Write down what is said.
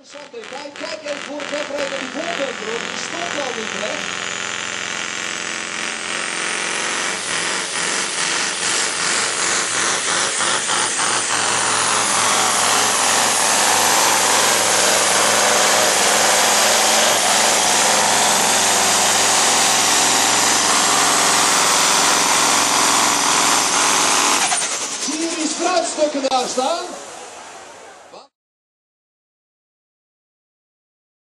Kijk even voor het wegrijden naar die voorbumper. Die stond al niet recht. Zie je die struikstukken daar staan?